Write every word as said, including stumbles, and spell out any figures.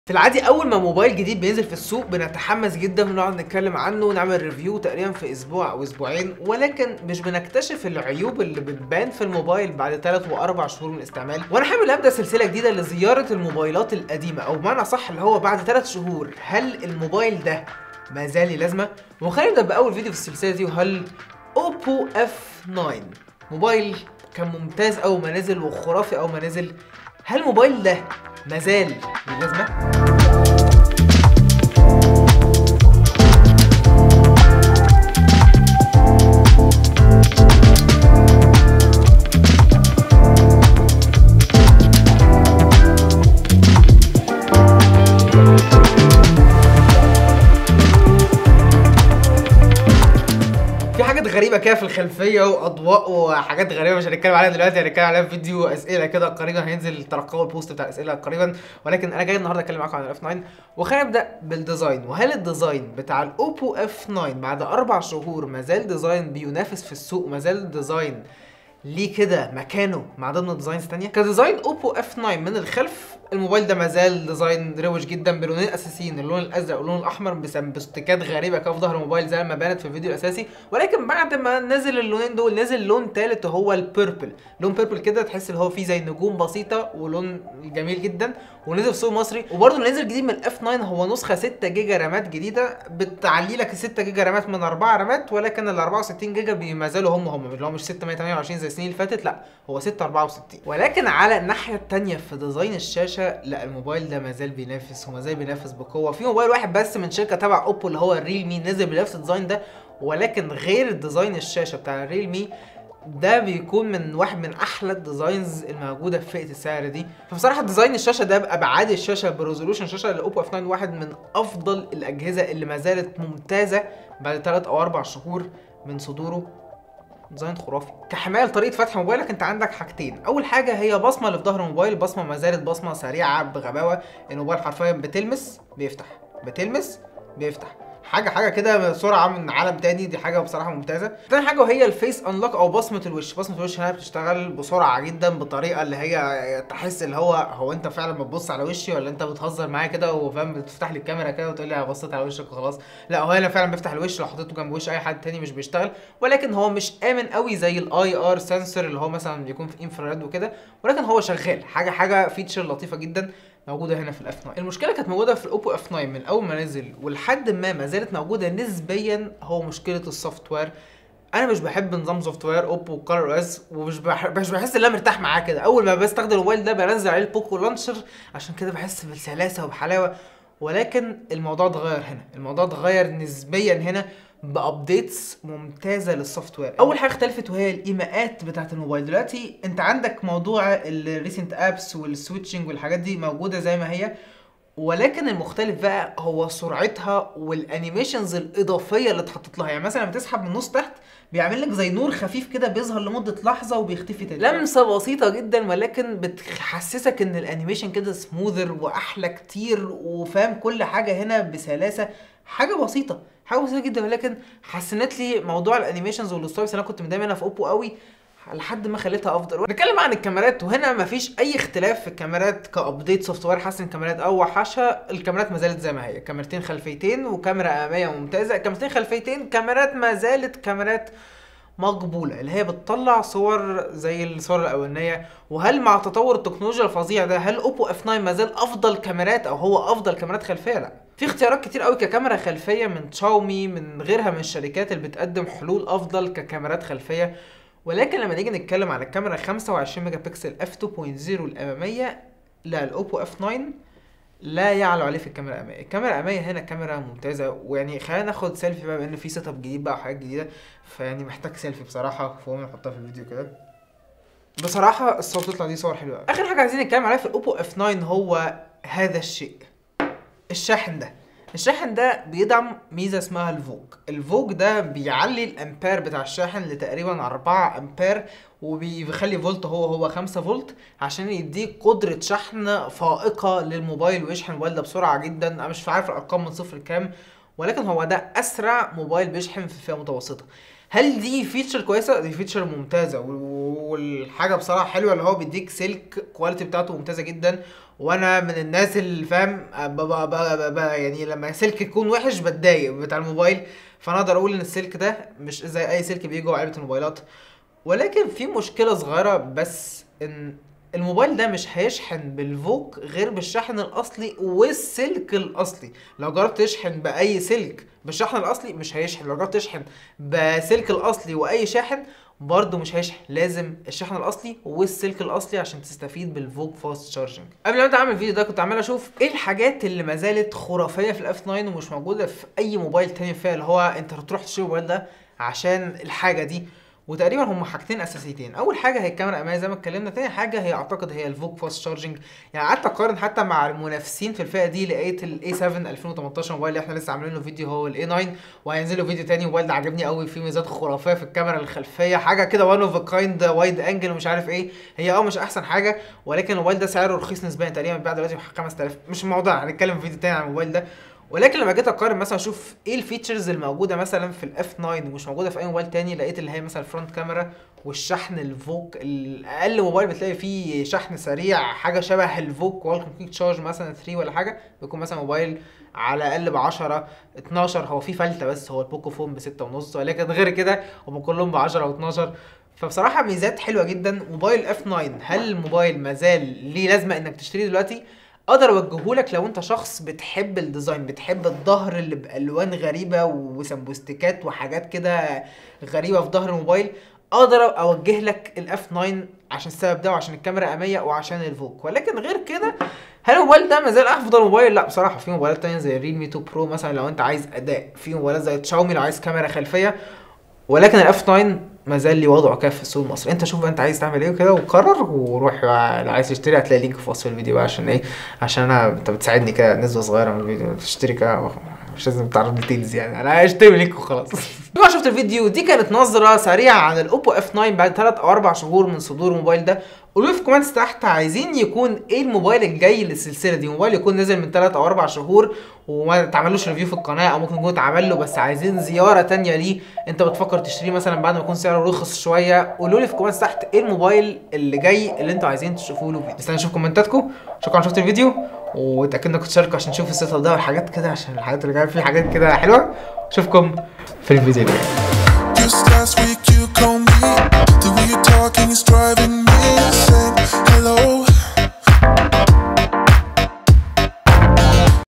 في العادي اول ما موبايل جديد بينزل في السوق بنتحمس جدا ونقعد نتكلم عنه ونعمل ريفيو تقريبا في اسبوع او اسبوعين، ولكن مش بنكتشف العيوب اللي بتبان في الموبايل بعد ثلاث واربع شهور من الاستعمال. وانا حابب ابدا سلسله جديده لزياره الموبايلات القديمه، او بمعنى صح اللي هو بعد ثلاث شهور هل الموبايل ده ما زال ليه لازمه؟ وخلينا نبدا باول فيديو في السلسله دي، وهل اوبو اف تسعة موبايل كان ممتاز اول ما نزل وخرافي اول ما نزل، هل الموبايل ده مازال ليه لازمه؟ غريبه كده في الخلفيه واضواء وحاجات غريبه مش هنتكلم عليها دلوقتي، هنتكلم عليها في فيديو اسئله كده قريبا هينزل، ترقبوا البوست بتاع الاسئله قريبا. ولكن انا جاي النهارده اتكلم معاكم عن الاف تسعة، وخلينا نبدا بالديزاين. وهل الديزاين بتاع الاوبو اف تسعة بعد اربع شهور ما زال ديزاين بينافس في السوق؟ ما زال ديزاين ليه كده مكانه مع ضمن ديزاينز ثانيه؟ كديزاين اوبو اف تسعة من الخلف الموبايل ده مازال ديزاين روش جدا بلونين اساسيين، اللون الازرق واللون الاحمر، باستيكات غريبه كده في ظهر الموبايل زي ما بانت في الفيديو الاساسي. ولكن بعد ما نزل اللونين دول نزل لون ثالث وهو البيربل، لون بيربل كده تحس اللي هو فيه زي نجوم بسيطه ولون جميل جدا، ونزل في السوق المصري. وبرده اللي نزل جديد من الاف تسعة هو نسخه ستة جيجا رامات جديده، بتعلي لك ستة جيجا رامات من أربعة رامات، ولكن ال أربعة وستين جيجا ما زالوا هم هم، اللي هو مش ستمية وتمنية وعشرين زي السنين اللي فاتت، لا هو ستة أربعة وستين. ولكن على الناحيه الثانيه في ديزاين الشاشه، لا الموبايل ده ما زال بينافس وما زال بينافس بقوه. في موبايل واحد بس من شركه تبع اوبو اللي هو الريل مي نزل بنفس الديزاين ده، ولكن غير الديزاين الشاشه بتاع الريل مي ده بيكون من واحد من احلى الديزاينز الموجوده في فئه السعر دي. فبصراحه ديزاين الشاشه ده بابعاد الشاشه بريزولوشن الشاشه الاوبو اف تسعة واحد من افضل الاجهزه اللي ما زالت ممتازه بعد ثلاث او اربع شهور من صدوره. ديزاين خرافي. كحمايه لطريقه فتح موبايلك انت عندك حاجتين، اول حاجه هي بصمه اللي في ظهر الموبايل، بصمه ما زالت بصمه سريعه بغباوه، الموبايل حرفيا بتلمس بيفتح بتلمس بيفتح، حاجه حاجه كده سرعه من عالم تاني، دي حاجه بصراحه ممتازه. تاني حاجه وهي الفيس انلوك او بصمه الوش، بصمه الوش هنا بتشتغل بسرعه جدا بطريقه اللي هي تحس اللي هو هو انت فعلا بتبص على وشي ولا انت بتهزر معايا كده وفاهم، بتفتح لي الكاميرا كده وتقول لي انا بصيت على وشك وخلاص. لا هو هنا فعلا بيفتح الوش، لو حطيته جنب وش اي حد تاني مش بيشتغل. ولكن هو مش امن قوي زي الاي ار سنسور اللي هو مثلا بيكون في انفراريد وكده، ولكن هو شغال، حاجه حاجه فيتشر لطيفه جدا موجوده هنا في الاف تسعة. المشكله كانت موجوده في الاوبو اف تسعة من اول ما نزل ولحد ما ما زالت موجوده نسبيا، هو مشكله السوفت وير. انا مش بحب نظام سوفت وير اوبو كولر اس، ومش بحب مش بحس ان انا مرتاح معاه كده. اول ما بستخدم الموبايل ده بنزل عليه البوكو لانشر عشان كده بحس بالسلاسه وبحلاوه. ولكن الموضوع اتغير هنا، الموضوع اتغير نسبيا هنا بابديتس ممتازه للسوفت وير. اول حاجه اختلفت وهي الايماءات بتاعه الموبايل. دلوقتي انت عندك موضوع الريسنت ابس والسويتشنج والحاجات دي موجوده زي ما هي، ولكن المختلف بقى هو سرعتها والانيميشنز الاضافيه اللي اتحطت لها. يعني مثلا لما تسحب من النص تحت بيعمل لك زي نور خفيف كده بيظهر لمده لحظه وبيختفي تاني، لمسه بسيطه جدا ولكن بتحسسك ان الانيميشن كده سموذر واحلى كتير، وفاهم كل حاجه هنا بسلاسه. حاجه بسيطه حاجه بسيطه جدا، ولكن حسنت لي موضوع الانيميشنز والستايلز. انا كنت متضايق منها في اوبو قوي لحد ما خليتها افضل. نتكلم عن الكاميرات، وهنا مفيش اي اختلاف في الكاميرات كابديت سوفت وير حسن الكاميرات او وحشها. الكاميرات ما زالت زي ما هي، كاميرتين خلفيتين وكاميرا اماميه ممتازه. كاميرتين خلفيتين كاميرات ما زالت كاميرات مقبوله اللي هي بتطلع صور زي الصور الاولانيه. وهل مع تطور التكنولوجيا الفظيع ده هل اوبو اف تسعة ما زال افضل كاميرات او هو افضل كاميرات خلفيه؟ لا، في اختيارات كتير قوي ككاميرا خلفيه من شاومي من غيرها من الشركات اللي بتقدم حلول افضل ككاميرات خلفيه. ولكن لما نيجي نتكلم على الكاميرا خمسة وعشرين ميجا بكسل اف اتنين نقطة صفر الاماميه، لا الاوبو اف تسعة لا يعلو عليه في الكاميرا الاماميه. الكاميرا الاماميه هنا كاميرا ممتازه، ويعني خلينا ناخد سيلفي بقى بان في سيت اب جديد بقى وحاجات جديده، فيعني محتاج سيلفي بصراحه، فقوم نحطها في الفيديو كده. بصراحه الصور بتطلع دي صور حلوه. اخر حاجه عايزين نتكلم عليها في الاوبو اف تسعة هو هذا الشيء، الشاحن ده. الشاحن ده بيدعم ميزه اسمها الفوج. الفوج ده بيعلي الامبير بتاع الشاحن لتقريبا أربعة امبير، وبيخلي فولت هو هو خمسة فولت عشان يديك قدره شحن فائقه للموبايل ويشحن الموبايل ده بسرعه جدا. انا مش عارف الارقام من صفر لكام، ولكن هو ده اسرع موبايل بيشحن في فئه متوسطه. هل دي فيتشر كويسه؟ دي فيتشر ممتازه، والحاجه بصراحه حلوه اللي هو بيديك سلك كواليتي بتاعته ممتازه جدا، وانا من الناس اللي فاهم ب- ب- ب- ب- يعني لما سلك يكون وحش بتضايق بتاع الموبايل. فانا اقدر اقول ان السلك ده مش زي اي سلك بيجي جوه علبه الموبايلات. ولكن في مشكله صغيره بس، ان الموبايل ده مش هيشحن بالفوك غير بالشحن الاصلي والسلك الاصلي. لو جربت تشحن باي سلك بالشحن الاصلي مش هيشحن، لو جربت تشحن بسلك الاصلي واي شاحن برضه مش هيشحن. لازم الشحن الاصلي والسلك الاصلي عشان تستفيد بالفوك فاست شارجنج. قبل ما ابدا اعمل الفيديو ده كنت عمال اشوف ايه الحاجات اللي ما زالت خرافيه في الاف تسعة ومش موجوده في اي موبايل تاني فيها، اللي هو انت هتروح تشتري الموبايل ده عشان الحاجه دي. وتقريبا هم حاجتين اساسيتين، اول حاجه هي الكاميرا الاماميه زي ما اتكلمنا، تاني حاجه هي اعتقد هي الفوك فاست شارجنج. يعني قعدت اقارن حتى مع المنافسين في الفئه دي، لقيت الاي سبعة ألفين وتمنتاشر موبايل اللي احنا لسه عاملين له فيديو هو الاي تسعة، وهينزل له فيديو تاني. موبايل ده عجبني قوي، فيه ميزات خرافيه في الكاميرا الخلفيه، حاجه كده وان اوف كايند وايد انجل ومش عارف ايه. هي اه مش احسن حاجه، ولكن الموبايل ده سعره رخيص نسبيا، تقريبا بيتباع دلوقتي ب خمسة آلاف. مش الموضوع، هنتكلم في فيديو تاني عن الموبايل ده. ولكن لما جيت اقارن مثلا اشوف ايه الفيتشرز الموجوده مثلا في الاف تسعة ومش موجوده في اي موبايل تاني، لقيت اللي هي مثلا الفرونت كاميرا والشحن الفوك. الاقل موبايل بتلاقي فيه شحن سريع حاجه شبه الفوك والكم كويك تشارج مثلا ثلاثة ولا حاجه، بيكون مثلا موبايل على الاقل ب عشرة اتناشر. هو في فلته بس هو البوكو فون ب ستة ونص، ولكن غير كده هم كلهم ب عشرة و اتناشر. فبصراحه ميزات حلوه جدا. موبايل اف تسعة، هل الموبايل مازال ليه لازمه انك تشتريه دلوقتي؟ اقدر اوجههولك لو انت شخص بتحب الديزاين، بتحب الظهر اللي بالوان غريبه وسمبوستيكات وحاجات كده غريبه في ظهر الموبايل. اقدر اوجه لك الاف تسعة عشان السبب ده، وعشان الكاميرا الاماميه وعشان الفوك. ولكن غير كده، هل الموبايل ده مازال افضل موبايل؟ لا بصراحه. في موبايلات تانية زي الريلمي اتنين برو مثلا لو انت عايز اداء، في موبايلات زي تشاومي لو عايز كاميرا خلفيه. ولكن الاف تسعة ما زال لي وضعه كاف في السوق المصري. انت شوف بقى انت عايز تعمل ايه وكده وقرر، وروح بقى لو عايز تشتري هتلاقي لينك في وصف الفيديو بقى. عشان ايه؟ عشان انا انت بتساعدني كده نسبه صغيره من الفيديو، تشتري كده مش لازم تعرض ديتيلز، يعني انا هشتري لينك وخلاص. بما شفت الفيديو دي كانت نظره سريعه عن الاوبو اف تسعة بعد ثلاث او اربع شهور من صدور الموبايل ده. قولوا لي في الكومنتس تحت عايزين يكون ايه الموبايل الجاي للسلسله دي، موبايل يكون نزل من ثلاث او اربع شهور وما تعملوش ريفيو في القناه، او ممكن يكون اتعمل له بس عايزين زياره تانية ليه، انت بتفكر تشتريه مثلا بعد ما يكون سعره رخص شويه. قولوا لي في الكومنتس تحت ايه الموبايل اللي جاي اللي انتوا عايزين تشوفوا له فيديو. استنى اشوف كومنتاتكم. شكرا شفت الفيديو، وتاكدوا انكم تشاركوا عشان تشوفوا السيت اب ده والحاجات كده، عشان الحاجات اللي جايه فيه حاجات كده حلوه. اشوفكم في الفيديو الجاي.